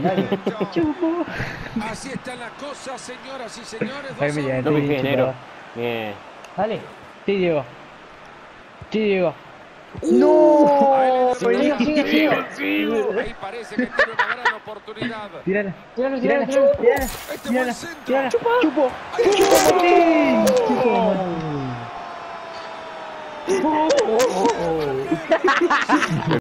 Chupo. Así están las cosas, señoras y señores. Ay, mira, No me bien genero. chupado. Bien. Dale. Sí, Diego. Sí, Diego. ¡No! Siga, siga, siga. Ahí parece que tiene una gran oportunidad. Tírala. Tíralo, Tírala. tíralo, tíralo. Tírala. Este buen Tírala. centro. Tírala. Chupo. Ahí está.